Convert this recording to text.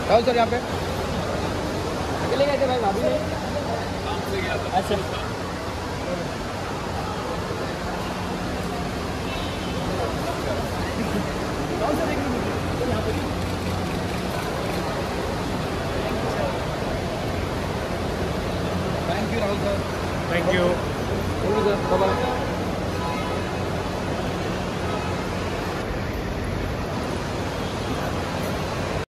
Rahul sir यहाँ पे अकेले गए थे भाई, भाभी नहीं? अच्छा thank you Rahul sir. Thank you sir bye.